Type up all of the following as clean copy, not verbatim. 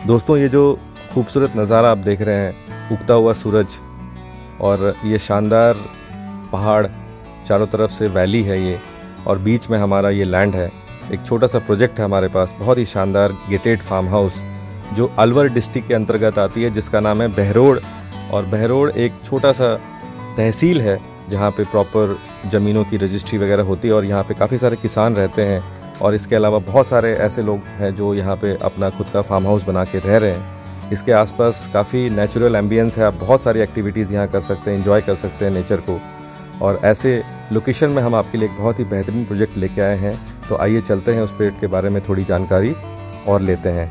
दोस्तों, ये जो खूबसूरत नज़ारा आप देख रहे हैं, उगता हुआ सूरज और ये शानदार पहाड़, चारों तरफ से वैली है ये, और बीच में हमारा ये लैंड है। एक छोटा सा प्रोजेक्ट है हमारे पास, बहुत ही शानदार गेटेड फार्म हाउस, जो अलवर डिस्ट्रिक्ट के अंतर्गत आती है, जिसका नाम है बहरोड़। और बहरोड़ एक छोटा सा तहसील है जहाँ पे प्रॉपर ज़मीनों की रजिस्ट्री वगैरह होती है, और यहाँ पे काफ़ी सारे किसान रहते हैं। और इसके अलावा बहुत सारे ऐसे लोग हैं जो यहाँ पे अपना खुद का फार्म हाउस बना के रह रहे हैं। इसके आसपास काफ़ी नेचुरल एम्बियंस है, आप बहुत सारी एक्टिविटीज़ यहाँ कर सकते हैं, एंजॉय कर सकते हैं नेचर को। और ऐसे लोकेशन में हम आपके लिए एक बहुत ही बेहतरीन प्रोजेक्ट लेके आए हैं। तो आइए चलते हैं उस प्रोजेक्ट के बारे में थोड़ी जानकारी और लेते हैं।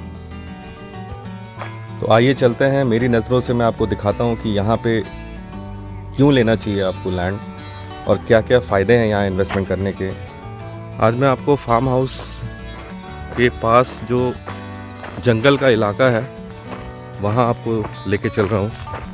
तो आइए चलते हैं, मेरी नज़रों से मैं आपको दिखाता हूँ कि यहाँ पे क्यों लेना चाहिए आपको लैंड और क्या क्या फ़ायदे हैं यहाँ इन्वेस्टमेंट करने के। आज मैं आपको फार्म हाउस के पास जो जंगल का इलाका है वहाँ आपको लेके चल रहा हूँ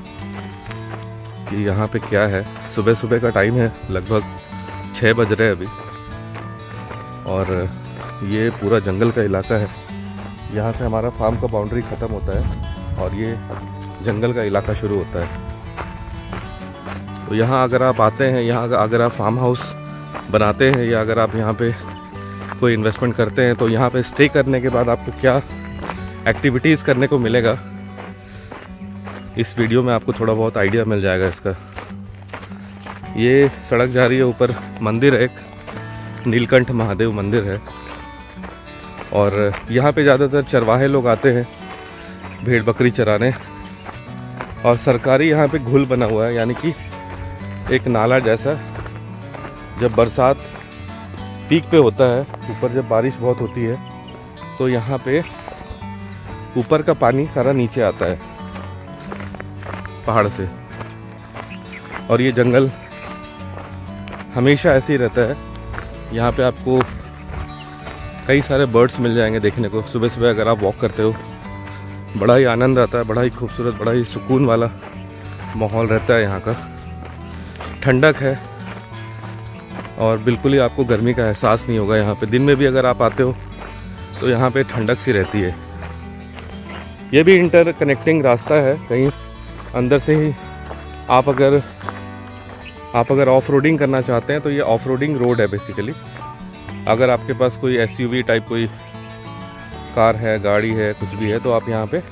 कि यहाँ पे क्या है। सुबह सुबह का टाइम है, लगभग 6 बज रहे हैं अभी, और ये पूरा जंगल का इलाका है। यहाँ से हमारा फार्म का बाउंड्री ख़त्म होता है और ये जंगल का इलाका शुरू होता है। तो यहाँ अगर आप आते हैं, यहाँ अगर आप फार्म हाउस बनाते हैं या अगर आप यहाँ पे कोई इन्वेस्टमेंट करते हैं, तो यहाँ पे स्टे करने के बाद आपको क्या एक्टिविटीज़ करने को मिलेगा, इस वीडियो में आपको थोड़ा बहुत आइडिया मिल जाएगा इसका। ये सड़क जा रही है, ऊपर मंदिर है, एक नीलकंठ महादेव मंदिर है, और यहाँ पे ज़्यादातर चरवाहे लोग आते हैं भेड़ बकरी चराने। और सरकारी यहाँ पे घुल बना हुआ है, यानी कि एक नाला जैसा। जब बरसात पीक पे होता है, ऊपर जब बारिश बहुत होती है, तो यहाँ पे ऊपर का पानी सारा नीचे आता है पहाड़ से। और ये जंगल हमेशा ऐसे ही रहता है। यहाँ पे आपको कई सारे बर्ड्स मिल जाएंगे देखने को। सुबह सुबह अगर आप वॉक करते हो, बड़ा ही आनंद आता है, बड़ा ही खूबसूरत, बड़ा ही सुकून वाला माहौल रहता है यहाँ का। ठंडक है और बिल्कुल ही आपको गर्मी का एहसास नहीं होगा यहाँ पे। दिन में भी अगर आप आते हो तो यहाँ पे ठंडक सी रहती है। ये भी इंटर कनेक्टिंग रास्ता है, कहीं अंदर से ही आप अगर ऑफ रोडिंग करना चाहते हैं तो ये ऑफ रोडिंग रोड है बेसिकली। अगर आपके पास कोई SUV टाइप कोई कार है, गाड़ी है, कुछ भी है, तो आप यहाँ पे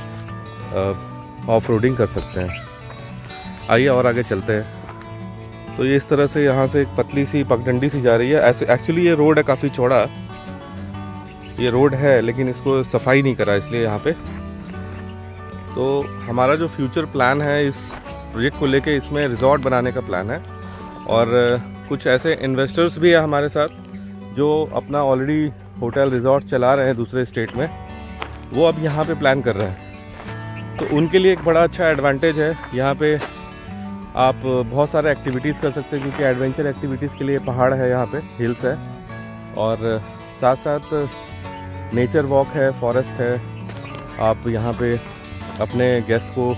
ऑफ रोडिंग कर सकते हैं। आइए और आगे चलते हैं। तो ये इस तरह से यहाँ से एक पतली सी पगडंडी सी जा रही है। ऐसे एक्चुअली ये रोड है काफ़ी चौड़ा, ये रोड है, लेकिन इसको सफाई नहीं करा इसलिए यहाँ पे। तो हमारा जो फ्यूचर प्लान है इस प्रोजेक्ट को लेके, इसमें रिजॉर्ट बनाने का प्लान है। और कुछ ऐसे इन्वेस्टर्स भी हैं हमारे साथ जो अपना ऑलरेडी होटल रिजॉर्ट चला रहे हैं दूसरे स्टेट में, वो अब यहाँ पे प्लान कर रहे हैं। तो उनके लिए एक बड़ा अच्छा एडवांटेज है, यहाँ पे आप बहुत सारे एक्टिविटीज़ कर सकते हैं, क्योंकि एडवेंचर एक्टिविटीज़ के लिए पहाड़ है, यहाँ पे हिल्स है, और साथ साथ नेचर वॉक है, फॉरेस्ट है। आप यहाँ पे अपने गेस्ट को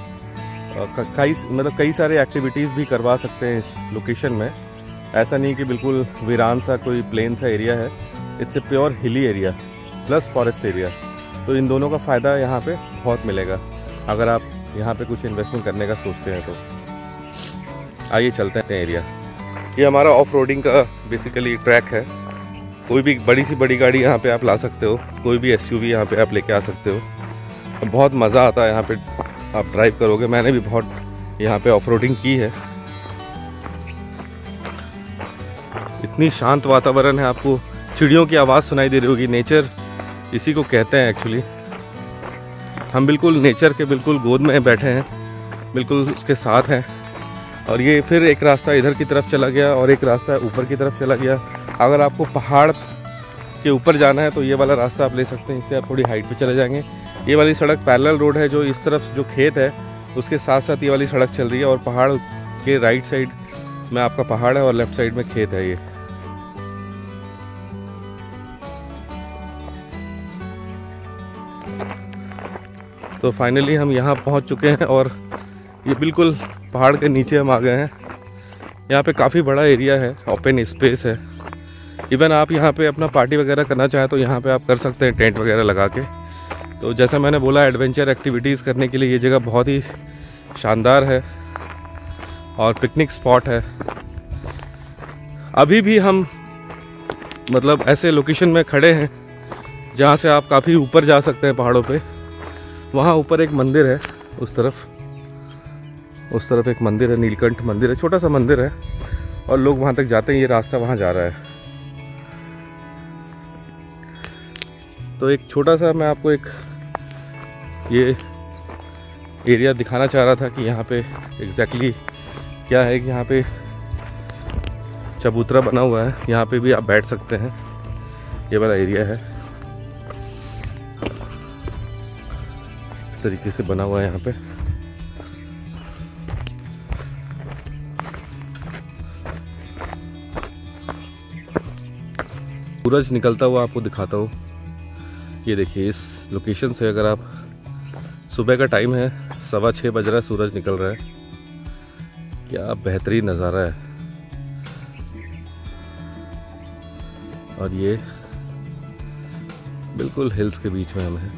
कई सारे एक्टिविटीज़ भी करवा सकते हैं इस लोकेशन में। ऐसा नहीं कि बिल्कुल वीरान सा कोई प्लेन सा एरिया है, it's a pure hilly area plus forest area. तो इन दोनों का फ़ायदा यहाँ पे बहुत मिलेगा अगर आप यहाँ पे कुछ इन्वेस्टमेंट करने का सोचते हैं तो। आइए चलते हैं एरिया। ये हमारा ऑफ रोडिंग का बेसिकली ट्रैक है। कोई भी बड़ी गाड़ी यहाँ पे आप ला सकते हो, कोई भी SUV यहाँ पे आप लेके आ सकते हो। बहुत मज़ा आता है यहाँ पे आप ड्राइव करोगे। मैंने भी बहुत यहाँ पे ऑफ रोडिंग की है। इतनी शांत वातावरण है, आपको चिड़ियों की आवाज़ सुनाई दे रही होगी। नेचर इसी को कहते हैं एक्चुअली। हम बिल्कुल नेचर के बिल्कुल गोद में बैठे हैं, बिल्कुल उसके साथ हैं। और ये फिर एक रास्ता इधर की तरफ चला गया और एक रास्ता ऊपर की तरफ चला गया। अगर आपको पहाड़ के ऊपर जाना है तो ये वाला रास्ता आप ले सकते हैं, इससे आप थोड़ी हाइट पे चले जाएंगे। ये वाली सड़क पैरेलल रोड है, जो इस तरफ जो खेत है उसके साथ साथ ये वाली सड़क चल रही है, और पहाड़ के राइट साइड में आपका पहाड़ है और लेफ्ट साइड में खेत है। ये तो फाइनली हम यहाँ पहुँच चुके हैं और ये बिल्कुल पहाड़ के नीचे हम आ गए हैं। यहाँ पे काफ़ी बड़ा एरिया है, ओपन स्पेस है। इवन आप यहाँ पे अपना पार्टी वगैरह करना चाहें तो यहाँ पे आप कर सकते हैं, टेंट वगैरह लगा के। तो जैसा मैंने बोला, एडवेंचर एक्टिविटीज़ करने के लिए ये जगह बहुत ही शानदार है और पिकनिक स्पॉट है। अभी भी हम मतलब ऐसे लोकेशन में खड़े हैं जहाँ से आप काफ़ी ऊपर जा सकते हैं पहाड़ों पे। वहाँ ऊपर एक मंदिर है, उस तरफ एक मंदिर है, नीलकंठ मंदिर है, छोटा सा मंदिर है और लोग वहाँ तक जाते हैं। ये रास्ता वहाँ जा रहा है। तो एक छोटा सा मैं आपको एक ये एरिया दिखाना चाह रहा था कि यहाँ पे एग्जैक्टली क्या है। कि यहाँ पे चबूतरा बना हुआ है, यहाँ पे भी आप बैठ सकते हैं। ये वाला एरिया है, इस तरीके से बना हुआ है यहाँ पे। सूरज निकलता हुआ आपको दिखाता हूँ। ये देखिए, इस लोकेशन से अगर आप, सुबह का टाइम है, 6:15 बज रहा है, सूरज निकल रहा है। क्या बेहतरीन नज़ारा है। और ये बिल्कुल हिल्स के बीच में हम हैं।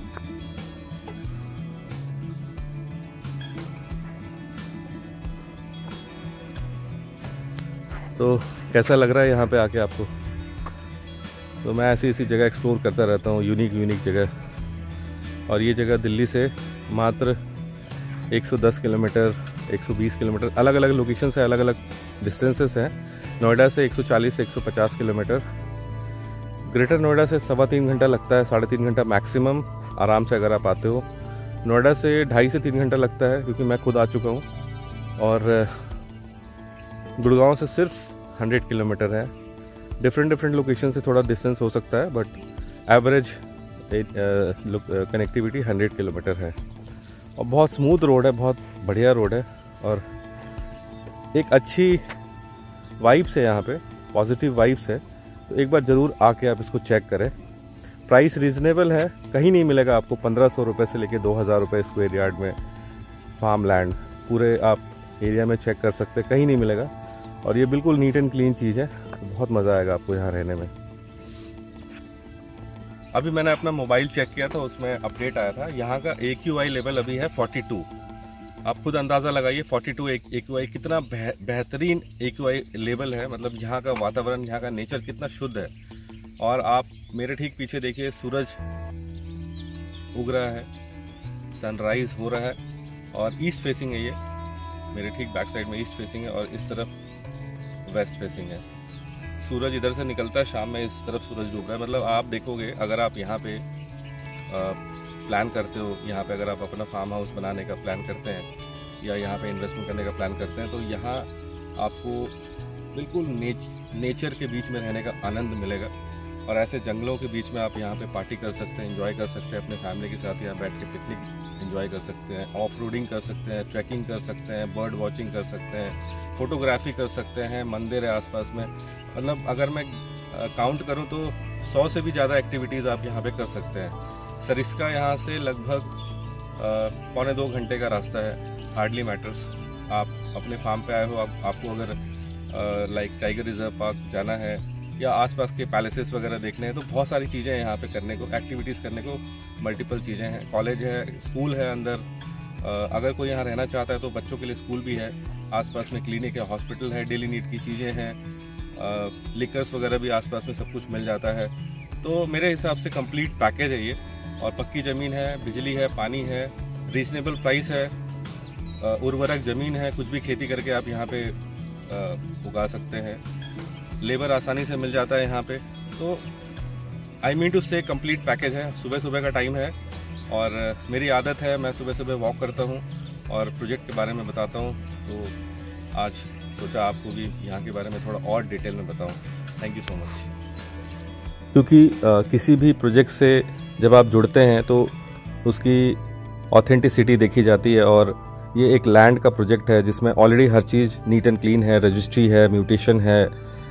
तो कैसा लग रहा है यहाँ पे आके आपको? तो मैं ऐसी जगह एक्सप्लोर करता रहता हूँ, यूनिक जगह। और ये जगह दिल्ली से मात्र 110 किलोमीटर, 120 किलोमीटर, अलग अलग लोकेशन से अलग अलग डिस्टेंसेस हैं। नोएडा से 140 से 150 किलोमीटर, ग्रेटर नोएडा से 3.25 घंटा लगता है, 3.5 घंटा मैक्सिमम आराम से अगर आप आते हो। नोएडा से 2.5 से 3 घंटा लगता है, क्योंकि मैं खुद आ चुका हूँ। और गुड़गांव से सिर्फ 100 किलोमीटर है। डिफरेंट लोकेशन से थोड़ा डिस्टेंस हो सकता है, बट एवरेज कनेक्टिविटी 100 किलोमीटर है। और बहुत स्मूथ रोड है, बहुत बढ़िया रोड है और एक अच्छी वाइब्स है यहाँ पे, पॉजिटिव वाइब्स है। तो एक बार ज़रूर आके आप इसको चेक करें। प्राइस रीज़नेबल है, कहीं नहीं मिलेगा आपको 1500 रुपये से लेके 2000 रुपये स्क्वायर यार्ड में फार्म लैंड पूरे आप एरिया में चेक कर सकते हैं, कहीं नहीं मिलेगा। और ये बिल्कुल नीट एंड क्लीन चीज़ है, तो बहुत मज़ा आएगा आपको यहाँ रहने में। अभी मैंने अपना मोबाइल चेक किया था, उसमें अपडेट आया था। यहाँ का AQI लेवल अभी है 42। आप खुद अंदाज़ा लगाइए 42 AQI कितना बेहतरीन AQI लेवल है। मतलब यहाँ का वातावरण, यहाँ का नेचर कितना शुद्ध है। और आप मेरे ठीक पीछे देखिए, सूरज उग रहा है, सनराइज हो रहा है और ईस्ट फेसिंग है। ये मेरे ठीक बैक साइड में ईस्ट फेसिंग है और इस तरफ वेस्ट फेसिंग है। सूरज इधर से निकलता है, शाम में इस तरफ सूरज डूब रहा है। मतलब आप देखोगे, अगर आप यहाँ पे प्लान करते हो, यहाँ पे अगर आप अपना फार्म हाउस बनाने का प्लान करते हैं या यहाँ पे इन्वेस्टमेंट करने का प्लान करते हैं, तो यहाँ आपको बिल्कुल नेचर के बीच में रहने का आनंद मिलेगा। और ऐसे जंगलों के बीच में आप यहाँ पे पार्टी कर सकते हैं, एंजॉय कर सकते हैं, अपने फैमिली के साथ यहाँ बैठ के पिकनिक एंजॉय कर सकते हैं, ऑफ रोडिंग कर सकते हैं, ट्रैकिंग कर सकते हैं, बर्ड वॉचिंग कर सकते हैं, फोटोग्राफी कर सकते हैं। मंदिर है आसपास में। मतलब अगर मैं काउंट करूँ तो 100 से भी ज़्यादा एक्टिविटीज़ आप यहाँ पे कर सकते हैं। सरिस्का यहाँ से लगभग 1.25 घंटे का रास्ता है, हार्डली मैटर्स। आप अपने फार्म पे आए हो, आपको अगर लाइक टाइगर रिजर्व पार्क जाना है या आसपास के पैलेसेस वगैरह देखने हैं, तो बहुत सारी चीज़ें हैं यहाँ पे करने को, एक्टिविटीज़ करने को, मल्टीपल चीज़ें हैं। कॉलेज है, स्कूल है अंदर। अगर कोई यहाँ रहना चाहता है तो बच्चों के लिए स्कूल भी है, आसपास में क्लिनिक है, हॉस्पिटल है, डेली नीड की चीज़ें हैं, लिकर्स वगैरह भी आसपास में सब कुछ मिल जाता है। तो मेरे हिसाब से कंप्लीट पैकेज है ये। और पक्की ज़मीन है, बिजली है, पानी है, रीजनेबल प्राइस है, उर्वरक ज़मीन है, कुछ भी खेती करके आप यहाँ पे उगा सकते हैं। लेबर आसानी से मिल जाता है यहाँ पे। तो I mean to say complete package है। सुबह का टाइम है और मेरी आदत है, मैं सुबह वॉक करता हूँ और प्रोजेक्ट के बारे में बताता हूँ। तो आज सोचा आपको भी यहाँ के बारे में थोड़ा और डिटेल में बताऊँ। Thank you so much. क्योंकि किसी भी प्रोजेक्ट से जब आप जुड़ते हैं तो उसकी ऑथेंटिसिटी देखी जाती है। और ये एक लैंड का प्रोजेक्ट है जिसमें ऑलरेडी हर चीज़ नीट एंड क्लीन है, रजिस्ट्री है, म्यूटेशन है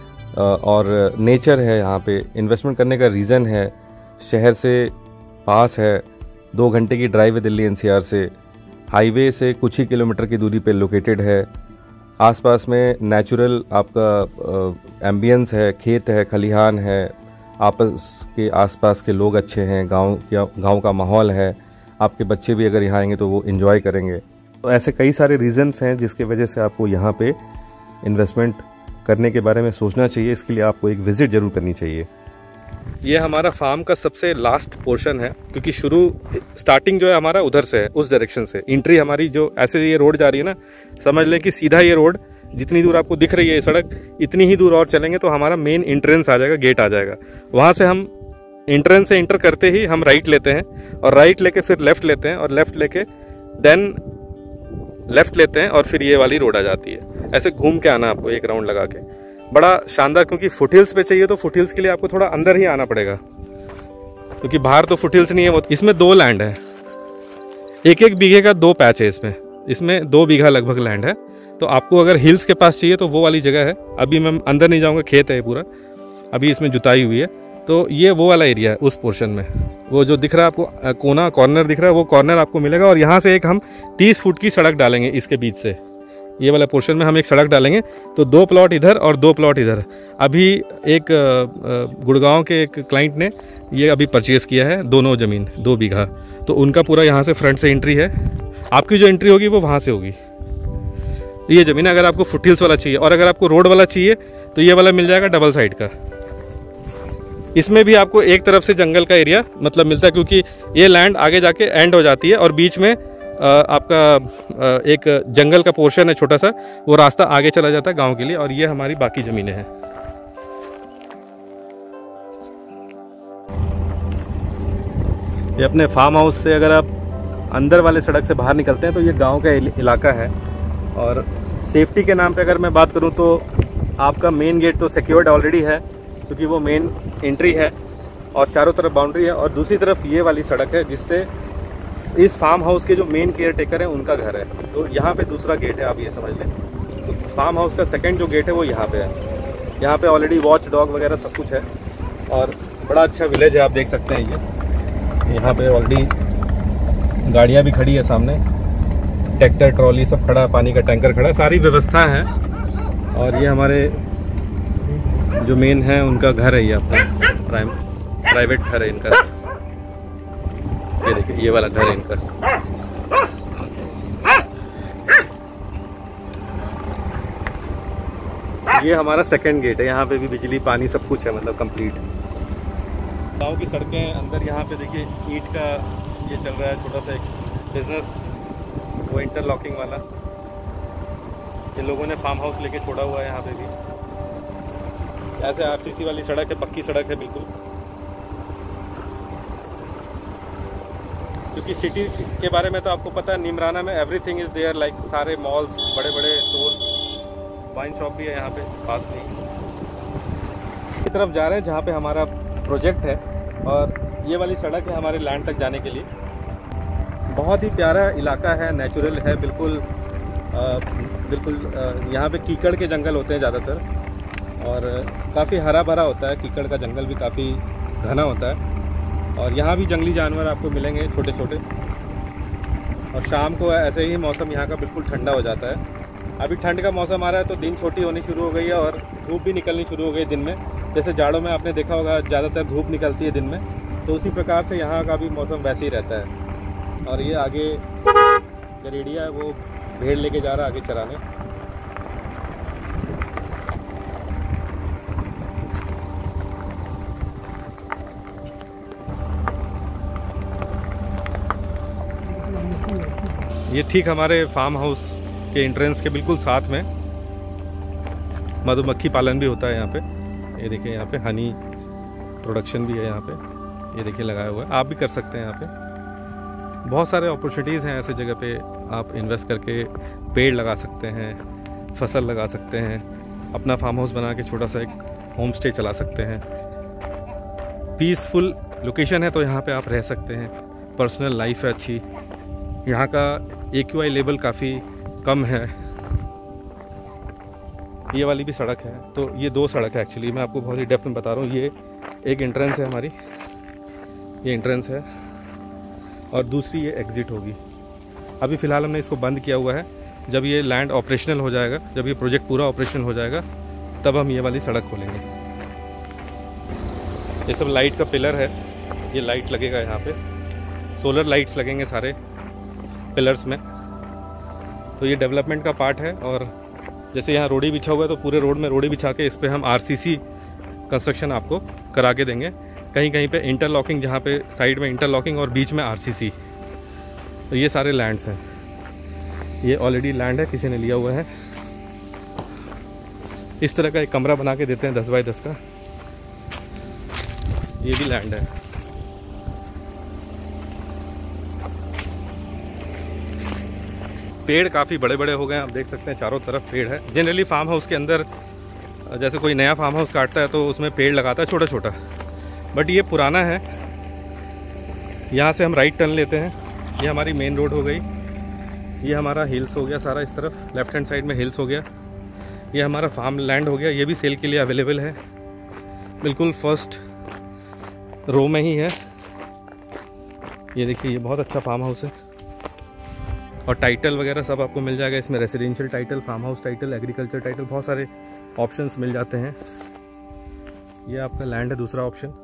और नेचर है। यहाँ पे इन्वेस्टमेंट करने का रीज़न है, शहर से पास है, 2 घंटे की ड्राइव है दिल्ली NCR से, हाईवे से कुछ ही किलोमीटर की दूरी पे लोकेटेड है। आसपास में नेचुरल आपका एम्बियंस है, खेत है, खलिहान है, आपस के आसपास के लोग अच्छे हैं, गांव का माहौल है, आपके बच्चे भी अगर यहाँ आएंगे तो वो एंजॉय करेंगे। तो ऐसे कई सारे रीज़न्स हैं जिसके वजह से आपको यहाँ पे इन्वेस्टमेंट करने के बारे में सोचना चाहिए। इसके लिए आपको एक विज़िट ज़रूर करनी चाहिए। ये हमारा फार्म का सबसे लास्ट पोर्शन है, क्योंकि स्टार्टिंग जो है हमारा उधर से है, उस डायरेक्शन से। एंट्री हमारी जो ऐसे ये रोड जा रही है ना, समझ लें कि सीधा ये रोड जितनी दूर आपको दिख रही है ये सड़क, इतनी ही दूर और चलेंगे तो हमारा मेन एंट्रेंस आ जाएगा, गेट आ जाएगा। वहाँ से हम एंट्रेंस से इंटर करते ही हम राइट लेते हैं, और राइट लेके फिर लेफ़्ट लेते हैं, और लेफ़्ट लेके देन लेफ़्ट लेते हैं, और फिर ये वाली रोड आ जाती है। ऐसे घूम के आना आपको एक राउंड लगा के, बड़ा शानदार। क्योंकि फुटहिल्स पे चाहिए तो फुटहिल्स के लिए आपको थोड़ा अंदर ही आना पड़ेगा, क्योंकि बाहर तो फुटहिल्स नहीं है। वो इसमें 2 लैंड है, एक बीघे का 2 पैच है इसमें 2 बीघा लगभग लैंड है। तो आपको अगर हिल्स के पास चाहिए तो वो वाली जगह है। अभी मैं अंदर नहीं जाऊंगा, खेत है पूरा, अभी इसमें जुताई हुई है। तो ये वो वाला एरिया है उस पोर्शन में। वो जो दिख रहा है आपको कोना कॉर्नर दिख रहा है, वो कॉर्नर आपको मिलेगा। और यहाँ से एक हम 30 फुट की सड़क डालेंगे इसके बीच से, ये वाला पोर्शन में हम एक सड़क डालेंगे। तो 2 प्लॉट इधर और 2 प्लॉट इधर। अभी एक गुड़गांव के एक क्लाइंट ने ये अभी परचेज़ किया है, दोनों ज़मीन 2 बीघा। तो उनका पूरा यहाँ से फ्रंट से एंट्री है। आपकी जो एंट्री होगी वो वहाँ से होगी। ये ज़मीन अगर आपको फुटहिल्स वाला चाहिए, और अगर आपको रोड वाला चाहिए तो ये वाला मिल जाएगा डबल साइड का। इसमें भी आपको एक तरफ से जंगल का एरिया मतलब मिलता है, क्योंकि ये लैंड आगे जाके एंड हो जाती है और बीच में आपका एक जंगल का पोर्शन है छोटा सा, वो रास्ता आगे चला जाता है गांव के लिए। और ये हमारी बाकी ज़मीनें हैं। ये अपने फार्म हाउस से अगर आप अंदर वाले सड़क से बाहर निकलते हैं तो ये गांव का इलाका है। और सेफ्टी के नाम पे अगर मैं बात करूं तो आपका मेन गेट तो सिक्योर्ड ऑलरेडी है, क्योंकि वो मेन एंट्री है और चारों तरफ बाउंड्री है। और दूसरी तरफ ये वाली सड़क है जिससे इस फार्म हाउस के जो मेन केयर टेकर हैं उनका घर है। तो यहाँ पे दूसरा गेट है, आप ये समझ लें। तो फार्म हाउस का सेकंड जो गेट है वो यहाँ पे है। यहाँ पे ऑलरेडी वॉच डॉग वगैरह सब कुछ है, और बड़ा अच्छा विलेज है, आप देख सकते हैं। ये यहाँ पे ऑलरेडी गाड़ियाँ भी खड़ी है सामने, ट्रैक्टर ट्रॉली सब खड़ा है, पानी का टैंकर खड़ा है, सारी व्यवस्था है। और ये हमारे जो मेन है उनका घर है, ये अपना प्राइवेट घर है इनका। ये देखिए ये वाला घर है इनका। ये हमारा सेकंड गेट है, यहाँ पे भी बिजली पानी सब कुछ है, मतलब कंप्लीट। गांव की सड़कें अंदर, यहाँ पे देखिए ईंट का ये चल रहा है छोटा सा एक बिजनेस, वो इंटरलॉकिंग वाला। ये लोगों ने फार्म हाउस लेके छोड़ा हुआ है यहाँ पे भी। ऐसे आरसीसी वाली सड़क है, पक्की सड़क है बिल्कुल। क्योंकि सिटी के बारे में तो आपको पता है, निमराना में एवरीथिंग इज़ देयर, लाइक सारे मॉल्स, बड़े बड़े स्टोर, वाइन शॉप भी है यहाँ पे पास में ही। की तरफ जा रहे हैं जहाँ पे हमारा प्रोजेक्ट है, और ये वाली सड़क है हमारे लैंड तक जाने के लिए। बहुत ही प्यारा इलाका है, नेचुरल है बिल्कुल। यहाँ पे कीकड़ के जंगल होते हैं ज़्यादातर, और काफ़ी हरा भरा होता है। कीकड़ का जंगल भी काफ़ी घना होता है, और यहाँ भी जंगली जानवर आपको मिलेंगे छोटे छोटे। और शाम को ऐसे ही मौसम यहाँ का बिल्कुल ठंडा हो जाता है। अभी ठंड का मौसम आ रहा है तो दिन छोटी होनी शुरू हो गई है, और धूप भी निकलनी शुरू हो गई दिन में। जैसे जाड़ों में आपने देखा होगा ज़्यादातर धूप निकलती है दिन में, तो उसी प्रकार से यहाँ का भी मौसम वैसे ही रहता है। और ये आगे गरेड़िया है, वो भेड़ लेके जा रहा है आगे चराने। ये ठीक हमारे फार्म हाउस के एंट्रेंस के बिल्कुल साथ में मधुमक्खी पालन भी होता है यहाँ पे। ये देखिए यहाँ पे हनी प्रोडक्शन भी है यहाँ पे, ये देखिए लगाया हुआ है। आप भी कर सकते हैं यहाँ पे। बहुत सारे अपॉर्चुनिटीज़ हैं ऐसे जगह पे, आप इन्वेस्ट करके पेड़ लगा सकते हैं, फसल लगा सकते हैं, अपना फार्म हाउस बना के छोटा सा एक होम स्टे चला सकते हैं। पीसफुल लोकेशन है तो यहाँ पे आप रह सकते हैं, पर्सनल लाइफ है अच्छी। यहाँ का AQI लेवल काफ़ी कम है। ये वाली भी सड़क है, तो ये 2 सड़क है एक्चुअली, मैं आपको बहुत ही डेप्थ में बता रहा हूँ। ये एक एंट्रेंस है हमारी, ये एंट्रेंस है, और दूसरी ये एग्ज़िट होगी। अभी फ़िलहाल हमने इसको बंद किया हुआ है। जब ये लैंड ऑपरेशनल हो जाएगा, जब ये प्रोजेक्ट पूरा ऑपरेशनल हो जाएगा, तब हम ये वाली सड़क खोलेंगे। ये सब लाइट का पिलर है, ये लाइट लगेगा यहाँ पे, सोलर लाइट्स लगेंगे सारे पिलर्स में। तो ये डेवलपमेंट का पार्ट है। और जैसे यहाँ रोडी बिछा हुआ है तो पूरे रोड में रोडी बिछा के इस पर हम RCC कंस्ट्रक्शन आपको करा के देंगे। कहीं कहीं पे इंटरलॉकिंग, जहाँ पे साइड में इंटरलॉकिंग और बीच में RCC। तो ये सारे लैंड्स हैं, ये ऑलरेडी लैंड है, किसी ने लिया हुआ है। इस तरह का एक कमरा बना के देते हैं 10 बाय 10 का, ये भी लैंड है। पेड़ काफ़ी बड़े बड़े हो गए हैं, आप देख सकते हैं चारों तरफ पेड़ है। जनरली फार्म हाउस के अंदर जैसे कोई नया फार्म हाउस काटता है तो उसमें पेड़ लगाता है छोटा छोटा, बट ये पुराना है। यहाँ से हम राइट टर्न लेते हैं, ये हमारी मेन रोड हो गई। ये हमारा हिल्स हो गया सारा, इस तरफ लेफ्ट हैंड साइड में हिल्स हो गया। ये हमारा फार्म लैंड हो गया, ये भी सेल के लिए अवेलेबल है, बिल्कुल फर्स्ट रो में ही है। ये देखिए, ये बहुत अच्छा फार्म हाउस है और टाइटल वगैरह सब आपको मिल जाएगा इसमें। Residential title, farm house title, agriculture title, बहुत सारे ऑप्शंस मिल जाते हैं। ये आपका लैंड है, दूसरा ऑप्शन।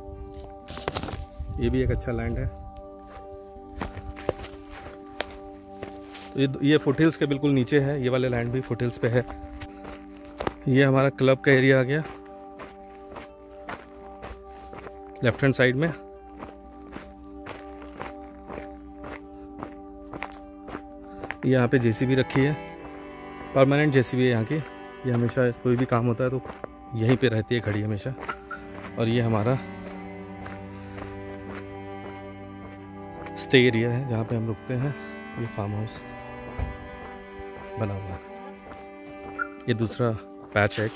ये भी एक अच्छा लैंड है। तो ये फुटहिल्स के बिल्कुल नीचे है, ये वाले लैंड भी फुटहिल्स पे है। ये हमारा क्लब का एरिया आ गया लेफ्ट हैंड साइड में। यहाँ पे JCB रखी है, परमानेंट JCB है यहाँ की। ये हमेशा कोई भी काम होता है तो यहीं पे रहती है खड़ी हमेशा। और ये हमारा स्टे एरिया है जहाँ पे हम रुकते हैं। ये फार्म हाउस बना हुआ है, ये दूसरा पैच है।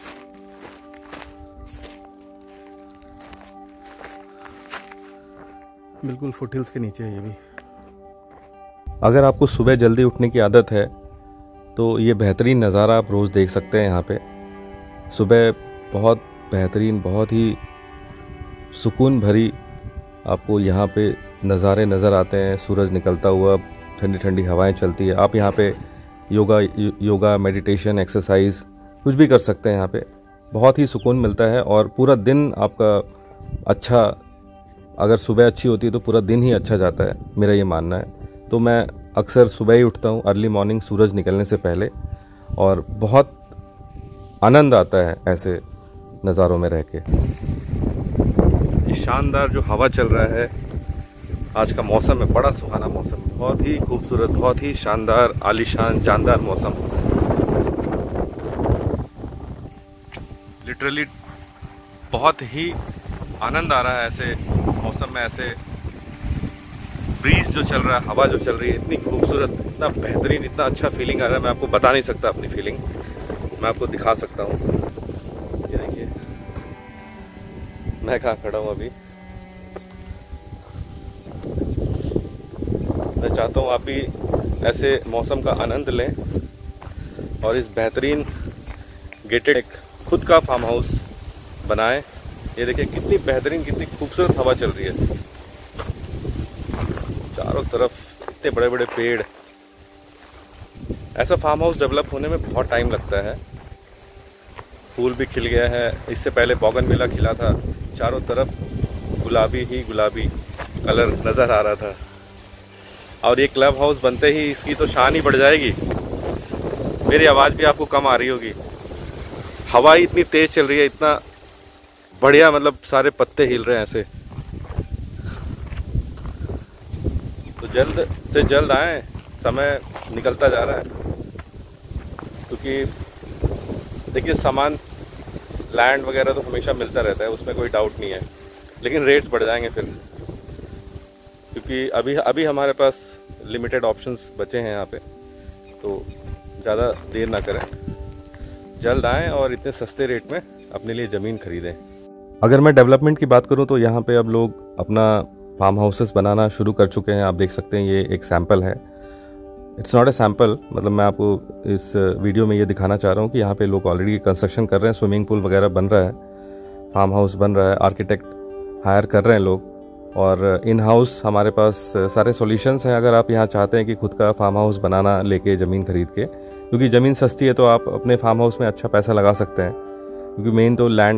बिल्कुल फुटहिल्स के नीचे है ये भी। अगर आपको सुबह जल्दी उठने की आदत है तो ये बेहतरीन नज़ारा आप रोज़ देख सकते हैं। यहाँ पे सुबह बहुत बेहतरीन, बहुत ही सुकून भरी आपको यहाँ पे नज़ारे नज़र आते हैं। सूरज निकलता हुआ, ठंडी ठंडी हवाएं चलती है। आप यहाँ पे योगा, मेडिटेशन, एक्सरसाइज कुछ भी कर सकते हैं। यहाँ पे बहुत ही सुकून मिलता है और पूरा दिन आपका अच्छा, अगर सुबह अच्छी होती है तो पूरा दिन ही अच्छा जाता है, मेरा ये मानना है। तो मैं अक्सर सुबह ही उठता हूँ, अर्ली मॉर्निंग, सूरज निकलने से पहले, और बहुत आनंद आता है ऐसे नज़ारों में रह के। ये शानदार जो हवा चल रहा है, आज का मौसम है बड़ा सुहाना मौसम, बहुत ही खूबसूरत, बहुत ही शानदार, आलीशान, जानदार मौसम। लिटरली बहुत ही आनंद आ रहा है ऐसे मौसम में। ऐसे ब्रीज जो चल रहा है, हवा जो चल रही है, इतनी खूबसूरत, इतना बेहतरीन, इतना अच्छा फीलिंग आ रहा है। मैं आपको बता नहीं सकता अपनी फीलिंग, मैं आपको दिखा सकता हूँ। ये देखिए, मैं कहाँ खड़ा हूँ अभी। मैं चाहता हूँ आप भी ऐसे मौसम का आनंद लें और इस बेहतरीन गेटेड एक खुद का फार्म हाउस बनाएं। ये देखिए कितनी बेहतरीन, कितनी खूबसूरत हवा चल रही है, चारों तरफ इतने बड़े बड़े पेड़। ऐसा फार्म हाउस डेवलप होने में बहुत टाइम लगता है। फूल भी खिल गया है, इससे पहले बोगनविला खिला था, चारों तरफ गुलाबी ही गुलाबी कलर नज़र आ रहा था। और ये क्लब हाउस बनते ही इसकी तो शान ही बढ़ जाएगी। मेरी आवाज़ भी आपको कम आ रही होगी, हवा ही इतनी तेज़ चल रही है, इतना बढ़िया, मतलब सारे पत्ते हिल रहे हैं ऐसे। तो जल्द से जल्द आएँ, समय निकलता जा रहा है। क्योंकि देखिए, सामान, लैंड वगैरह तो हमेशा मिलता रहता है, उसमें कोई डाउट नहीं है, लेकिन रेट्स बढ़ जाएंगे फिर। क्योंकि अभी हमारे पास लिमिटेड ऑप्शंस बचे हैं यहाँ पे, तो ज़्यादा देर ना करें, जल्द आएँ और इतने सस्ते रेट में अपने लिए ज़मीन खरीदें। अगर मैं डेवलपमेंट की बात करूँ तो यहाँ पे अब लोग अपना फार्म हाउसेस बनाना शुरू कर चुके हैं। आप देख सकते हैं, ये एक सैम्पल है, इट्स नॉट ए सैम्पल, मतलब मैं आपको इस वीडियो में ये दिखाना चाह रहा हूँ कि यहाँ पे लोग ऑलरेडी कंस्ट्रक्शन कर रहे हैं, स्विमिंग पूल वगैरह बन रहा है, फार्म हाउस बन रहा है, आर्किटेक्ट हायर कर रहे हैं लोग, और इन हाउस हमारे पास सारे सॉल्यूशंस हैं। अगर आप यहाँ चाहते हैं कि खुद का फार्म हाउस बनाना लेके ज़मीन खरीद के, क्योंकि ज़मीन सस्ती है तो आप अपने फार्म हाउस में अच्छा पैसा लगा सकते हैं। क्योंकि मेन तो लैंड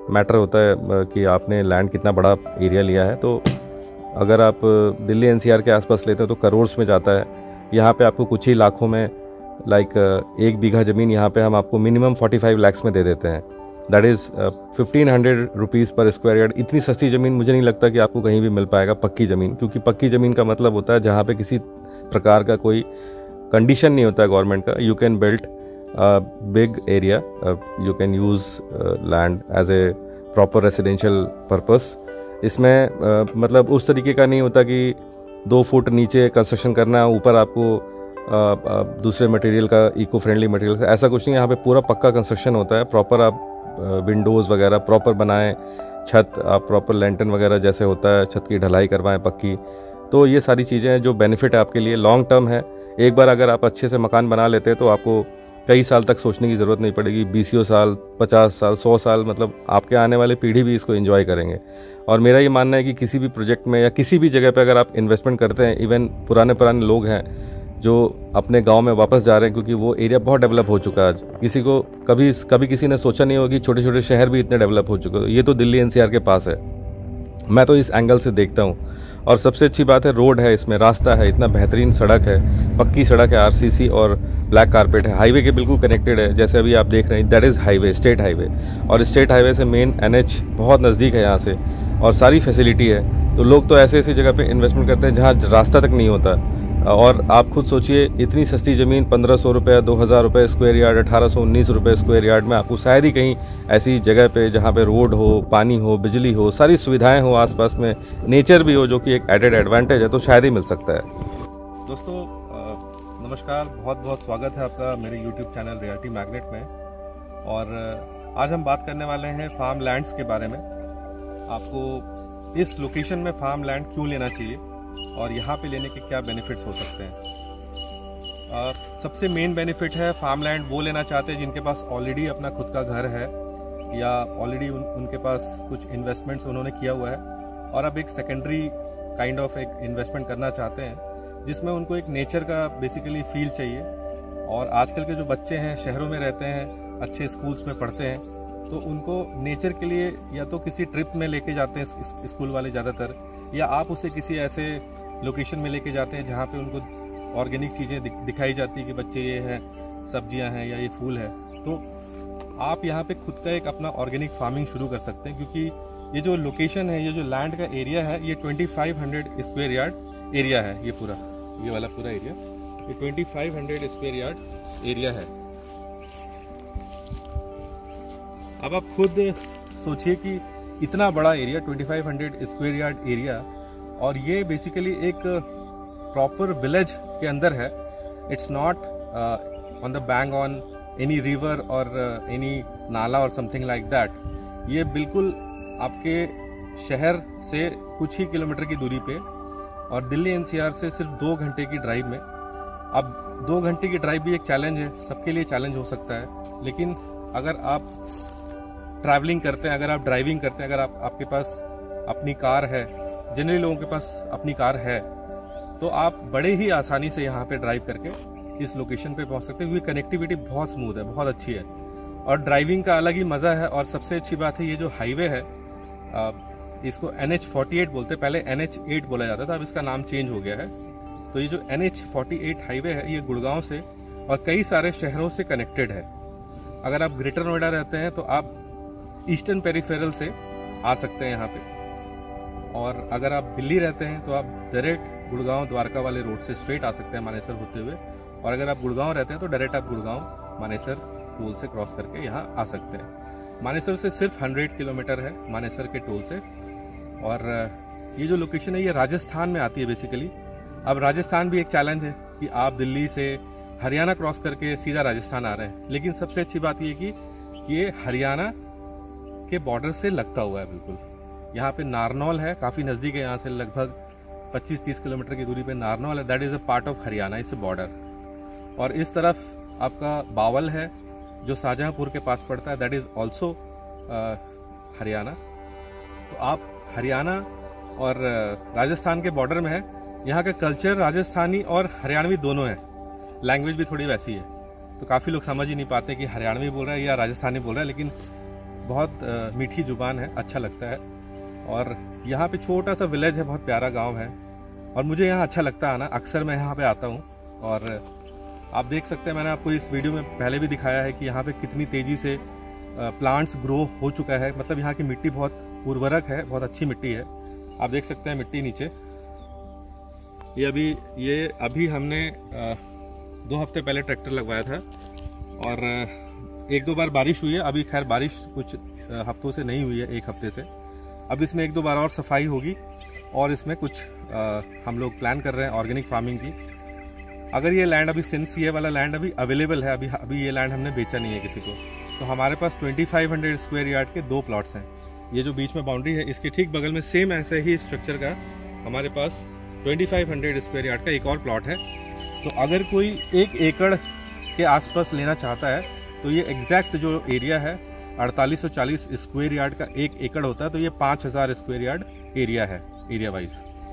मैटर होता है कि आपने लैंड कितना बड़ा एरिया लिया है। तो अगर आप दिल्ली एनसीआर के आसपास लेते हैं तो करोड़्स में जाता है। यहाँ पे आपको कुछ ही लाखों में लाइक 1 बीघा ज़मीन यहाँ पे हम आपको मिनिमम 45 लाख में दे देते हैं। दैट इज़ 1500 रुपीज़ पर स्क्वायर यार्ड। इतनी सस्ती ज़मीन मुझे नहीं लगता कि आपको कहीं भी मिल पाएगा, पक्की ज़मीन। क्योंकि पक्की ज़मीन का मतलब होता है जहाँ पे किसी प्रकार का कोई कंडीशन नहीं होता है गवर्नमेंट का। You can build big area, you can use land as a proper residential purpose. इसमें मतलब उस तरीके का नहीं होता कि 2 फुट नीचे कंस्ट्रक्शन करना है, ऊपर आपको दूसरे मटेरियल का, इको फ्रेंडली मटेरियल का, ऐसा कुछ नहीं। यहाँ पे पूरा पक्का कंस्ट्रक्शन होता है। प्रॉपर आप विंडोज़ वगैरह प्रॉपर बनाएं, छत आप प्रॉपर लैंटर्न वगैरह जैसे होता है छत की ढलाई करवाएं पक्की। तो ये सारी चीज़ें हैं जो बेनिफिट है आपके लिए, लॉन्ग टर्म है। एक बार अगर आप अच्छे से मकान बना लेते हैं तो आपको कई साल तक सोचने की ज़रूरत नहीं पड़ेगी। 20 साल, 50 साल, 100 साल, मतलब आपके आने वाले पीढ़ी भी इसको एंजॉय करेंगे। और मेरा ये मानना है कि किसी भी प्रोजेक्ट में या किसी भी जगह पे अगर आप इन्वेस्टमेंट करते हैं, इवन पुराने लोग हैं जो अपने गांव में वापस जा रहे हैं क्योंकि वो एरिया बहुत डेवलप हो चुका है। आज किसी को कभी किसी ने सोचा नहीं होगा कि छोटे छोटे शहर भी इतने डेवलप हो चुके हैं। ये तो दिल्ली एनसीआर के पास है। मैं तो इस एंगल से देखता हूँ। और सबसे अच्छी बात है रोड है, इसमें रास्ता है, इतना बेहतरीन सड़क है, पक्की सड़क है, आरसीसी और ब्लैक कारपेट है, हाईवे के बिल्कुल कनेक्टेड है। जैसे अभी आप देख रहे हैं that is highway, state highway. और स्टेट हाईवे से मेन एनएच बहुत नज़दीक है यहाँ से, और सारी फैसिलिटी है। तो लोग तो ऐसी जगह पे इन्वेस्टमेंट करते हैं जहाँ रास्ता तक नहीं होता। और आप खुद सोचिए, इतनी सस्ती ज़मीन 1500 रुपये, 2000 रुपये स्क्वायर यार्ड, 1819 रुपये स्क्वायर यार्ड में आपको शायद ही कहीं ऐसी जगह पे जहाँ पे रोड हो, पानी हो, बिजली हो, सारी सुविधाएं हो, आसपास में नेचर भी हो, जो कि एक एडेड एडवांटेज है, तो शायद ही मिल सकता है। दोस्तों नमस्कार, बहुत बहुत स्वागत है आपका मेरे यूट्यूब चैनल रियल्टी मैग्नेट में। और आज हम बात करने वाले हैं फार्म लैंड्स के बारे में। आपको इस लोकेशन में फार्म लैंड क्यों लेना चाहिए और यहाँ पे लेने के क्या बेनिफिट्स हो सकते हैं। सबसे मेन बेनिफिट है, फार्म लैंड वो लेना चाहते हैं जिनके पास ऑलरेडी अपना खुद का घर है या ऑलरेडी उनके पास कुछ इन्वेस्टमेंट्स उन्होंने किया हुआ है और अब एक सेकेंडरी काइंड ऑफ एक इन्वेस्टमेंट करना चाहते हैं जिसमें उनको एक नेचर का बेसिकली फील चाहिए। और आजकल के जो बच्चे हैं शहरों में रहते हैं, अच्छे स्कूल्स में पढ़ते हैं, तो उनको नेचर के लिए या तो किसी ट्रिप में लेके जाते हैं स्कूल वाले ज़्यादातर, या आप उसे किसी ऐसे लोकेशन में लेके जाते हैं जहाँ पे उनको ऑर्गेनिक चीज़ें दिखाई जाती है कि बच्चे ये हैं, सब्जियां हैं या ये फूल है। तो आप यहाँ पे खुद का एक अपना ऑर्गेनिक फार्मिंग शुरू कर सकते हैं, क्योंकि ये जो लोकेशन है, ये जो लैंड का एरिया है, ये 2500 स्क्वायर यार्ड एरिया है। ये पूरा, ये वाला पूरा एरिया, ये 2500 स्क्वायर यार्ड एरिया है। अब आप खुद सोचिए कि इतना बड़ा एरिया, 2500 स्क्वायर यार्ड एरिया, और ये बेसिकली एक प्रॉपर विलेज के अंदर है। It's not on the bank on any river और एनी नाला और समथिंग लाइक दैट। ये बिल्कुल आपके शहर से कुछ ही किलोमीटर की दूरी पे, और दिल्ली एनसीआर से सिर्फ 2 घंटे की ड्राइव में। अब 2 घंटे की ड्राइव भी एक चैलेंज है, सबके लिए चैलेंज हो सकता है, लेकिन अगर आप ट्रैवलिंग करते हैं, अगर आप ड्राइविंग करते हैं, अगर आपके पास अपनी कार है, जनरली लोगों के पास अपनी कार है, तो आप बड़े ही आसानी से यहाँ पे ड्राइव करके इस लोकेशन पे पहुँच सकते हैं, क्योंकि कनेक्टिविटी बहुत स्मूथ है, बहुत अच्छी है, और ड्राइविंग का अलग ही मज़ा है। और सबसे अच्छी बात है, ये जो हाईवे है इसको NH48 बोलते हैं, पहले NH8 बोला जाता था, अब इसका नाम चेंज हो गया है। तो ये जो NH48 हाईवे है, ये गुड़गांव से और कई सारे शहरों से कनेक्टेड है। अगर आप ग्रेटर नोएडा रहते हैं तो आप ईस्टर्न पेरिफेरल से आ सकते हैं यहाँ पे, और अगर आप दिल्ली रहते हैं तो आप डायरेक्ट गुड़गांव द्वारका वाले रोड से स्ट्रेट आ सकते हैं मानेसर होते हुए, और अगर आप गुड़गांव रहते हैं तो डायरेक्ट आप गुड़गांव मानेसर टोल से क्रॉस करके यहाँ आ सकते हैं। मानेसर से सिर्फ 100 किलोमीटर है मानेसर के टोल से। और ये जो लोकेशन है ये राजस्थान में आती है बेसिकली। अब राजस्थान भी एक चैलेंज है कि आप दिल्ली से हरियाणा क्रॉस करके सीधा राजस्थान आ रहे हैं, लेकिन सबसे अच्छी बात ये कि ये हरियाणा के बॉर्डर से लगता हुआ है बिल्कुल। यहाँ पे नारनौल है, काफ़ी नज़दीक है, यहाँ से लगभग 25-30 किलोमीटर की दूरी पे नारनौल है, that is a part of Haryana, it's a border. और इस तरफ आपका बावल है जो शाहजहाँपुर के पास पड़ता है, दैट इज़ ऑल्सो हरियाणा। तो आप हरियाणा और राजस्थान के बॉर्डर में है। यहाँ का कल्चर राजस्थानी और हरियाणवी दोनों है, लैंग्वेज भी थोड़ी वैसी है, तो काफ़ी लोग समझ ही नहीं पाते कि हरियाणवी बोल रहा है या राजस्थानी बोल रहा है, लेकिन बहुत मीठी जुबान है, अच्छा लगता है। और यहाँ पे छोटा सा विलेज है, बहुत प्यारा गांव है और मुझे यहाँ अच्छा लगता है ना। अक्सर मैं यहाँ पे आता हूँ और आप देख सकते हैं, मैंने आपको इस वीडियो में पहले भी दिखाया है कि यहाँ पे कितनी तेज़ी से प्लांट्स ग्रो हो चुका है। मतलब यहाँ की मिट्टी बहुत उर्वरक है, बहुत अच्छी मिट्टी है। आप देख सकते हैं मिट्टी नीचे। ये अभी हमने 2 हफ्ते पहले ट्रैक्टर लगवाया था और 1-2 बार बारिश हुई है। अभी खैर बारिश कुछ हफ्तों से नहीं हुई है, 1 हफ्ते से। अब इसमें 1-2 बार और सफाई होगी और इसमें कुछ हम लोग प्लान कर रहे हैं ऑर्गेनिक फार्मिंग की। अगर ये लैंड अभी सिंस ये वाला लैंड अभी अवेलेबल है, अभी ये लैंड हमने बेचा नहीं है किसी को, तो हमारे पास 2500 स्क्वायर यार्ड के 2 प्लॉट्स हैं। ये जो बीच में बाउंड्री है, इसके ठीक बगल में सेम ऐसे ही स्ट्रक्चर का हमारे पास 2500 स्क्वायर यार्ड का एक और प्लॉट है। तो अगर कोई 1 एकड़ के आसपास लेना चाहता है तो ये एग्जैक्ट जो एरिया है 4840 स्क्वायर यार्ड का 1 एकड़ होता है, तो ये 5000 स्क्वायर यार्ड एरिया है, एरिया वाइज।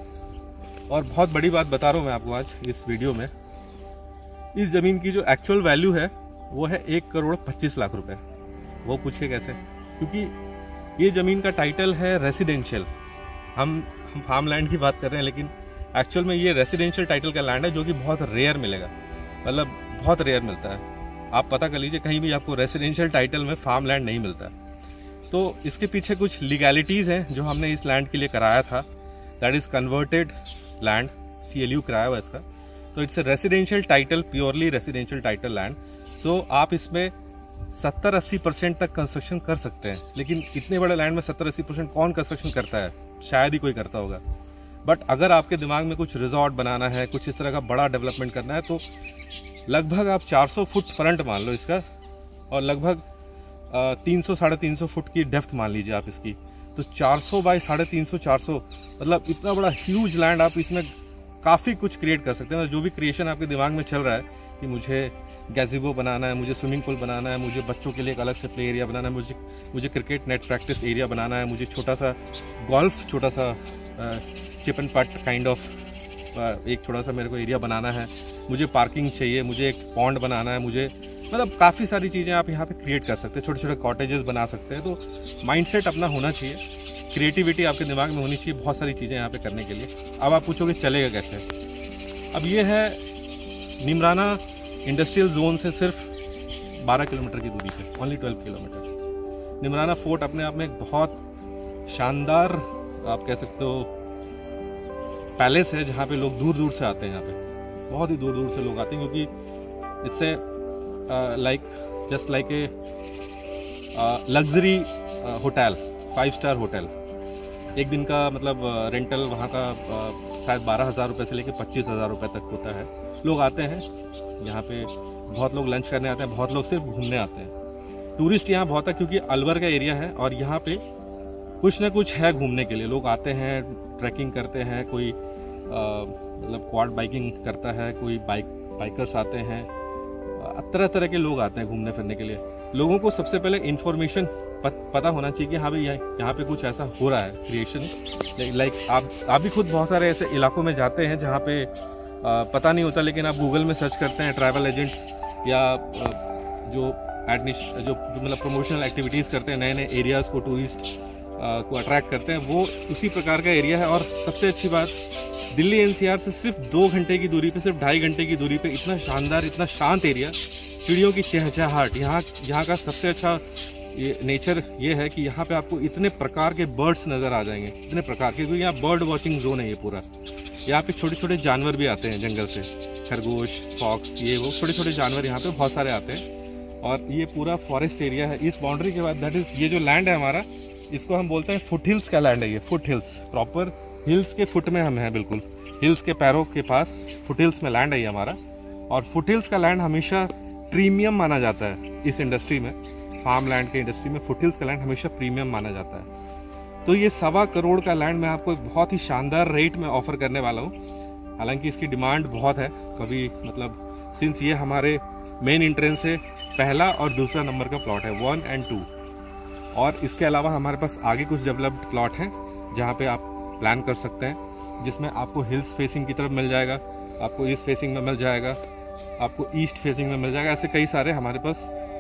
और बहुत बड़ी बात बता रहा हूँ मैं आपको आज इस वीडियो में, इस ज़मीन की जो एक्चुअल वैल्यू है वो है 1,25,00,000 रुपए। वो पूछिए कैसे, क्योंकि ये ज़मीन का टाइटल है रेसिडेंशियल। हम फार्म लैंड की बात कर रहे हैं, लेकिन एक्चुअल में ये रेसिडेंशियल टाइटल का लैंड है, जो कि बहुत रेयर मिलेगा, मतलब बहुत रेयर मिलता है। आप पता कर लीजिए, कहीं भी आपको रेसिडेंशियल टाइटल में फार्म लैंड नहीं मिलता। तो इसके पीछे कुछ लीगैलिटीज़ हैं जो हमने इस लैंड के लिए कराया था। That is converted land, CLU कराया हुआ इसका। तो it's a residential title, purely residential title land. So आप इसमें 70-80% तक कंस्ट्रक्शन कर सकते हैं। लेकिन इतने बड़े लैंड में 70-80% कौन कंस्ट्रक्शन करता है? शायद ही कोई करता होगा। बट अगर आपके दिमाग में कुछ रिजॉर्ट बनाना है, कुछ इस तरह का बड़ा डेवलपमेंट करना है, तो लगभग आप 400 फुट फ्रंट मान लो इसका, और लगभग 300-350 फुट की डेप्थ मान लीजिए आप इसकी। तो 400 बाई 350, 400, मतलब इतना बड़ा ह्यूज लैंड, आप इसमें काफ़ी कुछ क्रिएट कर सकते हैं। जो भी क्रिएशन आपके दिमाग में चल रहा है कि मुझे गैज़ेबो बनाना है, मुझे स्विमिंग पूल बनाना है, मुझे बच्चों के लिए एक अलग से प्ले एरिया बनाना है, मुझे क्रिकेट नेट प्रैक्टिस एरिया बनाना है, मुझे छोटा सा गोल्फ, छोटा सा chip and putt kind of एक छोटा सा मेरे को एरिया बनाना है, मुझे पार्किंग चाहिए, मुझे एक पॉन्ड बनाना है, मुझे मतलब काफ़ी सारी चीज़ें आप यहाँ पे क्रिएट कर सकते हैं। छोटे छोटे कॉटेजेस बना सकते हैं। तो माइंडसेट अपना होना चाहिए, क्रिएटिविटी आपके दिमाग में होनी चाहिए, बहुत सारी चीज़ें यहाँ पे करने के लिए। अब आप पूछोगे चलेगा कैसे? अब ये है निमराना इंडस्ट्रियल जोन से सिर्फ 12 किलोमीटर की दूरी पे, ओनली 12 किलोमीटर। निमराना फोर्ट अपने आप में एक बहुत शानदार, आप कह सकते हो, पैलेस है, जहाँ पे लोग दूर दूर से आते हैं। यहाँ पे बहुत ही दूर दूर से लोग आते हैं, क्योंकि it's a just like a luxury hotel, 5 star hotel. एक दिन का मतलब रेंटल वहाँ का शायद 12,000 रुपये से लेकर 25,000 रुपये तक होता है। लोग आते हैं यहाँ पे, बहुत लोग लंच करने आते हैं, बहुत लोग सिर्फ घूमने आते हैं। टूरिस्ट यहाँ बहुत है, क्योंकि अलवर का एरिया है और यहाँ पे कुछ ना कुछ है घूमने के लिए। लोग आते हैं, ट्रैकिंग करते हैं, कोई मतलब क्वाड बाइकिंग करता है, कोई बाइकर्स आते हैं, तरह तरह के लोग आते हैं घूमने फिरने के लिए। लोगों को सबसे पहले इन्फॉर्मेशन पता होना चाहिए कि हाँ भाई यहाँ पे कुछ ऐसा हो रहा है क्रिएशन। लाइक आप भी खुद बहुत सारे ऐसे इलाकों में जाते हैं जहाँ पे पता नहीं होता, लेकिन आप गूगल में सर्च करते हैं, ट्रैवल एजेंट्स या जो मतलब प्रमोशनल एक्टिविटीज़ करते हैं, नए नए एरियाज़ को, टूरिस्ट को अट्रैक्ट करते हैं, वो उसी प्रकार का एरिया है। और सबसे अच्छी बात, दिल्ली NCR से सिर्फ 2 घंटे की दूरी पे, सिर्फ 2.5 घंटे की दूरी पे इतना शानदार, इतना शांत एरिया, चिड़ियों की चहचहाहट। यहाँ का सबसे अच्छा ये नेचर ये है कि यहाँ पे आपको इतने प्रकार के बर्ड्स नज़र आ जाएंगे, इतने प्रकार के, क्योंकि यहाँ बर्ड वॉचिंग जोन है ये पूरा। यहाँ पे छोटे छोटे जानवर भी आते हैं जंगल से, खरगोश, फॉक्स, ये वो छोटे छोटे जानवर यहाँ पे बहुत सारे आते हैं। और ये पूरा फॉरेस्ट एरिया है। इस बाउंड्री के बाद दैट इज़, ये जो लैंड है हमारा, इसको हम बोलते हैं फुट हिल्स का लैंड है। ये फुट हिल्स, प्रॉपर हिल्स के फुट में हम हैं, बिल्कुल हिल्स के पैरों के पास फुट हिल्स में लैंड है ये हमारा। और फुट हिल्स का लैंड हमेशा प्रीमियम माना जाता है इस इंडस्ट्री में, फार्म लैंड के इंडस्ट्री में फुट हिल्स का लैंड हमेशा प्रीमियम माना जाता है। तो ये 1.25 करोड़ का लैंड मैं आपको एक बहुत ही शानदार रेट में ऑफर करने वाला हूँ। हालांकि इसकी डिमांड बहुत है, कभी मतलब सिंस ये हमारे मेन एंट्रेंस से पहला और दूसरा नंबर का प्लॉट है, 1 और 2। और इसके अलावा हमारे पास आगे कुछ डेवलप्ड प्लॉट हैं जहाँ पे आप प्लान कर सकते हैं, जिसमें आपको हिल्स फेसिंग की तरफ मिल जाएगा, आपको ईस्ट फेसिंग में मिल जाएगा, आपको ईस्ट फेसिंग में मिल जाएगा। ऐसे कई सारे हमारे पास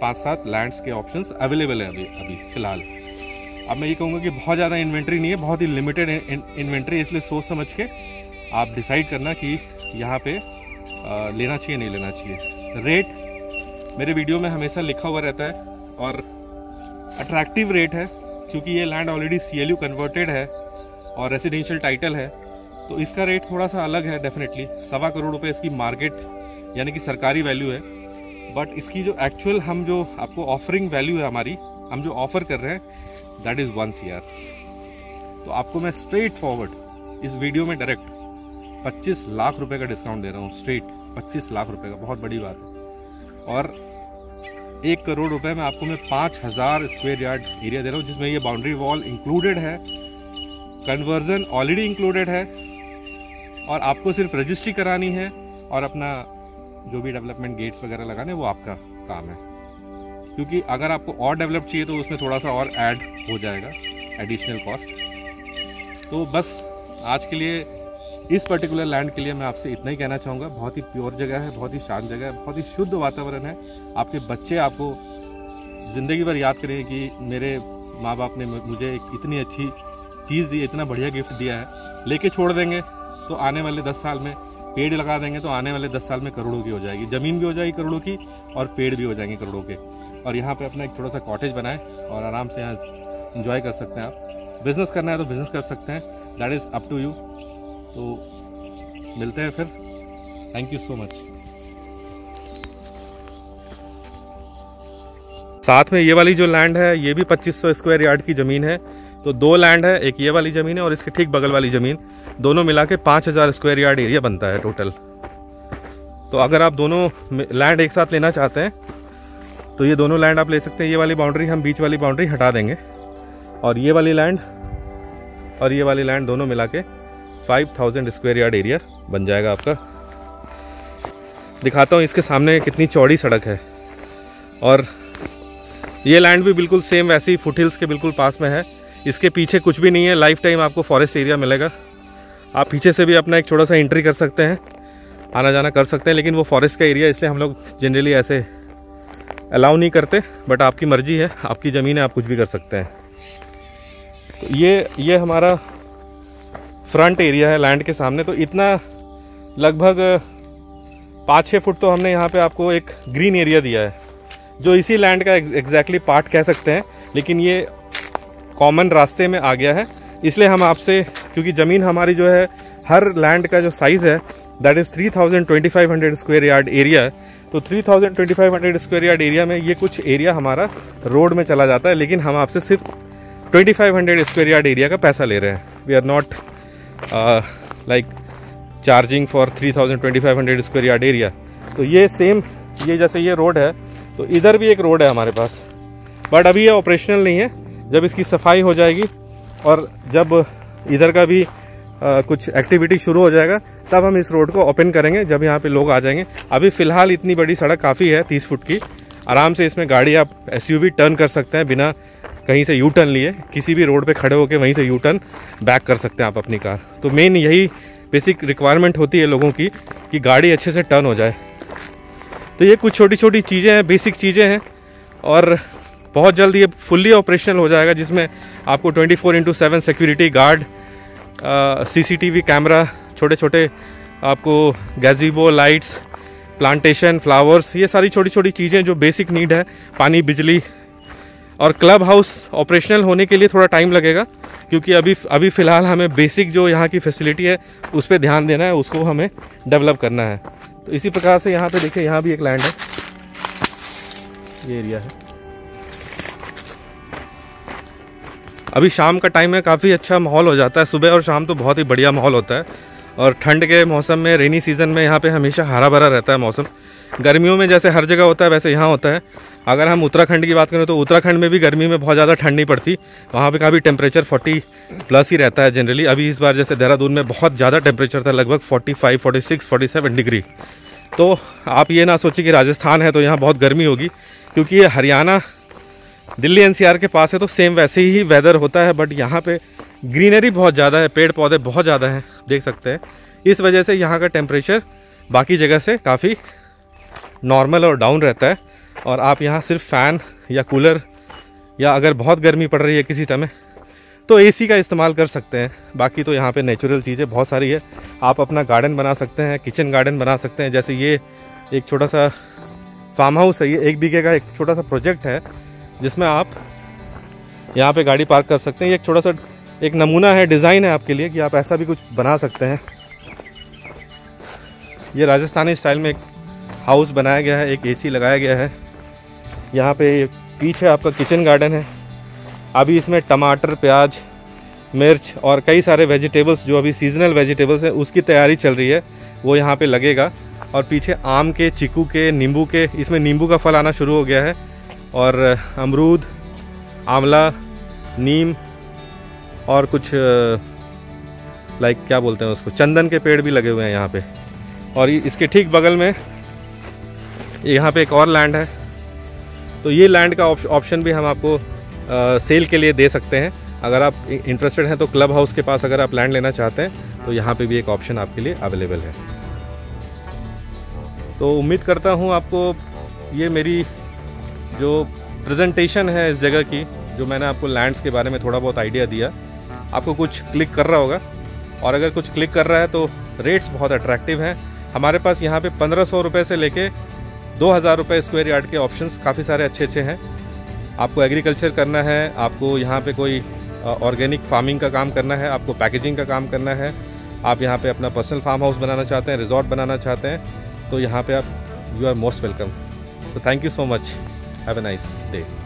5-7 लैंड्स के ऑप्शंस अवेलेबल है अभी फ़िलहाल। अब मैं ये कहूँगा कि बहुत ज़्यादा इन्वेंट्री नहीं है, बहुत ही लिमिटेड इन्वेंट्री, इसलिए सोच समझ के आप डिसाइड करना कि यहाँ पे लेना चाहिए नहीं लेना चाहिए। रेट मेरे वीडियो में हमेशा लिखा हुआ रहता है और अट्रैक्टिव रेट है, क्योंकि ये लैंड ऑलरेडी CLU कन्वर्टेड है और रेसिडेंशियल टाइटल है, तो इसका रेट थोड़ा सा अलग है डेफिनेटली। 1.25 करोड़ रुपए इसकी मार्केट यानी कि सरकारी वैल्यू है, बट इसकी जो एक्चुअल हम जो आपको ऑफरिंग वैल्यू है हमारी, हम जो ऑफर कर रहे हैं दैट इज़ 1 CR। तो आपको मैं स्ट्रेट फॉरवर्ड इस वीडियो में डायरेक्ट 25 लाख रुपए का डिस्काउंट दे रहा हूँ, स्ट्रेट 25 लाख रुपए का, बहुत बड़ी बात है। और 1 करोड़ रुपए में आपको मैं 5000 स्क्वायर यार्ड एरिया दे रहा हूँ, जिसमें ये बाउंड्री वॉल इंक्लूडेड है, कन्वर्जन ऑलरेडी इंक्लूडेड है, और आपको सिर्फ रजिस्ट्री करानी है और अपना जो भी डेवलपमेंट गेट्स वगैरह लगाने वो आपका काम है। क्योंकि अगर आपको और डेवलप चाहिए तो उसमें थोड़ा सा और ऐड हो जाएगा, एडिशनल कॉस्ट। तो बस आज के लिए इस पर्टिकुलर लैंड के लिए मैं आपसे इतना ही कहना चाहूँगा। बहुत ही प्योर जगह है, बहुत ही शांत जगह है, बहुत ही शुद्ध वातावरण है। आपके बच्चे आपको ज़िंदगी भर याद करेंगे कि मेरे माँ बाप ने मुझे एक इतनी अच्छी चीज़ दी, इतना बढ़िया गिफ्ट दिया है। लेके छोड़ देंगे तो आने वाले 10 साल में, पेड़ लगा देंगे तो आने वाले 10 साल में करोड़ों की हो जाएगी, ज़मीन भी हो जाएगी करोड़ों की और पेड़ भी हो जाएंगे करोड़ों के। और यहाँ पे अपना एक छोटा सा कॉटेज बनाएं और आराम से यहाँ इंजॉय कर सकते हैं आप। बिज़नेस करना है तो बिज़नेस कर सकते हैं, that is up to you. तो मिलते हैं फिर, थैंक यू सो मच। साथ में ये वाली जो लैंड है ये भी 2500 स्क्वायर यार्ड की ज़मीन है। तो 2 लैंड है, एक ये वाली ज़मीन है और इसके ठीक बगल वाली ज़मीन, दोनों मिला के 5000 स्क्वायर यार्ड एरिया बनता है टोटल। तो अगर आप दोनों लैंड एक साथ लेना चाहते हैं तो ये दोनों लैंड आप ले सकते हैं। ये वाली बाउंड्री हम बीच वाली बाउंड्री हटा देंगे और ये वाली लैंड और ये वाली लैंड दोनों मिला के 5000 स्क्वायर यार्ड एरिया बन जाएगा आपका। दिखाता हूँ इसके सामने कितनी चौड़ी सड़क है, और ये लैंड भी बिल्कुल सेम वैसे ही फुटहिल्स के बिल्कुल पास में है। इसके पीछे कुछ भी नहीं है, लाइफ टाइम आपको फॉरेस्ट एरिया मिलेगा। आप पीछे से भी अपना एक छोटा सा एंट्री कर सकते हैं, आना जाना कर सकते हैं, लेकिन वो फॉरेस्ट का एरिया इसलिए हम लोग जनरली ऐसे अलाउ नहीं करते, बट आपकी मर्जी है, आपकी ज़मीन है, आप कुछ भी कर सकते हैं। तो ये हमारा फ्रंट एरिया है लैंड के सामने। तो इतना लगभग 5-6 फुट तो हमने यहाँ पे आपको एक ग्रीन एरिया दिया है, जो इसी लैंड का एग्जैक्टली पार्ट कह सकते हैं, लेकिन ये कॉमन रास्ते में आ गया है। इसलिए हम आपसे, क्योंकि ज़मीन हमारी जो है, हर लैंड का जो साइज़ है that is 32,500 square yard area है। तो 32,500 स्क्वायर यार्ड एरिया में ये कुछ एरिया हमारा रोड में चला जाता है, लेकिन हम आपसे सिर्फ 2500 स्क्वायर यार्ड एरिया का पैसा ले रहे हैं। We are not like charging for 32,500 square yard area. तो ये सेम, ये जैसे ये रोड है तो इधर भी एक रोड है हमारे पास, बट अभी ये ऑपरेशनल नहीं है। जब इसकी सफाई हो जाएगी और जब इधर का भी कुछ एक्टिविटी शुरू हो जाएगा तब हम इस रोड को ओपन करेंगे, जब यहाँ पे लोग आ जाएंगे। अभी फ़िलहाल इतनी बड़ी सड़क काफ़ी है, 30 फुट की, आराम से इसमें गाड़ी आप SUV टर्न कर सकते हैं बिना कहीं से यू टर्न लिए। किसी भी रोड पे खड़े होकर वहीं से यू टर्न बैक कर सकते हैं आप अपनी कार। तो मेन यही बेसिक रिक्वायरमेंट होती है लोगों की कि गाड़ी अच्छे से टर्न हो जाए। तो ये कुछ छोटी छोटी चीज़ें हैं, बेसिक चीज़ें हैं, और बहुत जल्द ये फुल्ली ऑपरेशनल हो जाएगा, जिसमें आपको 24/7 सिक्योरिटी गार्ड, CCTV कैमरा, छोटे छोटे आपको गैज़ेबो लाइट्स, प्लांटेशन, फ्लावर्स, ये सारी छोटी छोटी चीज़ें जो बेसिक नीड है, पानी, बिजली। और क्लब हाउस ऑपरेशनल होने के लिए थोड़ा टाइम लगेगा, क्योंकि अभी फ़िलहाल हमें बेसिक जो यहाँ की फैसिलिटी है उस पर ध्यान देना है, उसको हमें डेवलप करना है। तो इसी प्रकार से यहाँ पे देखिए, यहाँ भी एक लैंड है, ये एरिया है। अभी शाम का टाइम है, काफ़ी अच्छा माहौल हो जाता है। सुबह और शाम तो बहुत ही बढ़िया माहौल होता है, और ठंड के मौसम में, रेनी सीज़न में यहाँ पे हमेशा हरा भरा रहता है मौसम। गर्मियों में जैसे हर जगह होता है वैसे यहाँ होता है। अगर हम उत्तराखंड की बात करें तो उत्तराखंड में भी गर्मी में बहुत ज़्यादा ठंड नहीं पड़ती, वहाँ पे काफ़ी टेम्परेचर 40+ ही रहता है जनरली। अभी इस बार जैसे देहरादून में बहुत ज़्यादा टेम्परेचर था, लगभग 45, 46, 47 डिग्री। तो आप ये ना सोचिए कि राजस्थान है तो यहाँ बहुत गर्मी होगी, क्योंकि ये हरियाणा, दिल्ली NCR के पास है, तो सेम वैसे ही वेदर होता है। बट यहाँ पे ग्रीनरी बहुत ज़्यादा है, पेड़ पौधे बहुत ज़्यादा हैं, देख सकते हैं। इस वजह से यहाँ का टेम्परेचर बाकी जगह से काफ़ी नॉर्मल और डाउन रहता है। और आप यहाँ सिर्फ फ़ैन या कूलर या अगर बहुत गर्मी पड़ रही है किसी टाइम तो एसी का इस्तेमाल कर सकते हैं। बाकी तो यहाँ पे नेचुरल चीज़ें बहुत सारी है। आप अपना गार्डन बना सकते हैं, किचन गार्डन बना सकते हैं। जैसे ये एक छोटा सा फार्म हाउस है, ये 1 बीघे का एक छोटा सा प्रोजेक्ट है जिसमें आप यहाँ पे गाड़ी पार्क कर सकते हैं। ये एक छोटा सा एक नमूना है, डिज़ाइन है आपके लिए कि आप ऐसा भी कुछ बना सकते हैं। ये राजस्थानी स्टाइल में एक हाउस बनाया गया है, एक एसी लगाया गया है। यहाँ पे पीछे आपका किचन गार्डन है। अभी इसमें टमाटर, प्याज, मिर्च और कई सारे वेजिटेबल्स जो अभी सीजनल वेजिटेबल्स हैं उसकी तैयारी चल रही है, वो यहाँ पे लगेगा। और पीछे आम के, चीकू के, नींबू के, इसमें नींबू का फल आना शुरू हो गया है। और अमरूद, आंवला, नीम और कुछ लाइक क्या बोलते हैं उसको, चंदन के पेड़ भी लगे हुए हैं यहाँ पे। और इसके ठीक बगल में यहाँ पे एक और लैंड है। तो ये लैंड का ऑप्शन भी हम आपको सेल के लिए दे सकते हैं। अगर आप इंटरेस्टेड हैं तो क्लब हाउस के पास अगर आप लैंड लेना चाहते हैं तो यहाँ पे भी एक ऑप्शन आपके लिए अवेलेबल है। तो उम्मीद करता हूँ आपको ये मेरी जो प्रेजेंटेशन है इस जगह की, जो मैंने आपको लैंड्स के बारे में थोड़ा बहुत आइडिया दिया, आपको कुछ क्लिक कर रहा होगा। और अगर कुछ क्लिक कर रहा है तो रेट्स बहुत अट्रैक्टिव हैं। हमारे पास यहाँ पे 1500 रुपये से लेके 2000 रुपये स्क्वायर यार्ड के ऑप्शंस काफ़ी सारे अच्छे हैं। आपको एग्रीकल्चर करना है, आपको यहाँ पे कोई ऑर्गेनिक फार्मिंग का काम करना है, आपको पैकेजिंग का काम करना है, आप यहाँ पे अपना पर्सनल फार्म हाउस बनाना चाहते हैं, रिजॉर्ट बनाना चाहते हैं, तो यहाँ पे आप you are most welcome. So thank you so much, have a nice day.